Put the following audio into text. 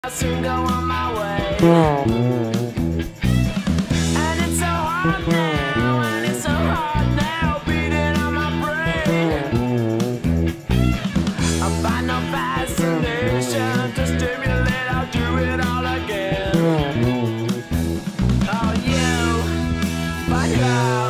I'll soon go on my way. And it's so hard now, and it's so hard now, beating on my brain. I find no fascination to stimulate, I'll do it all again. Oh, you, my God.